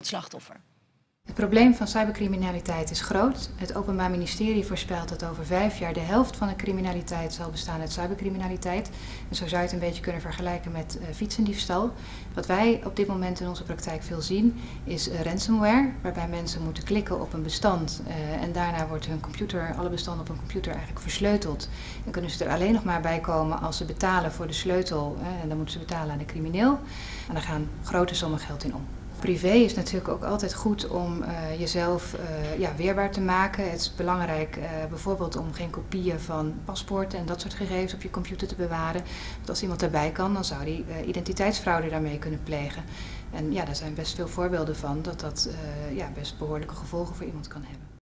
het slachtoffer. Het probleem van cybercriminaliteit is groot. Het Openbaar Ministerie voorspelt dat over 5 jaar de helft van de criminaliteit zal bestaan uit cybercriminaliteit. En zo zou je het een beetje kunnen vergelijken met fietsendiefstal. Wat wij op dit moment in onze praktijk veel zien is ransomware, waarbij mensen moeten klikken op een bestand en daarna wordt alle bestanden op hun computer eigenlijk versleuteld. Dan kunnen ze er alleen nog maar bij komen als ze betalen voor de sleutel en dan moeten ze betalen aan de crimineel. En daar gaan grote sommen geld in om. Privé is natuurlijk ook altijd goed om jezelf weerbaar te maken. Het is belangrijk bijvoorbeeld om geen kopieën van paspoorten en dat soort gegevens op je computer te bewaren. Want als iemand daarbij kan, dan zou die identiteitsfraude daarmee kunnen plegen. En ja, daar zijn best veel voorbeelden van dat best behoorlijke gevolgen voor iemand kan hebben.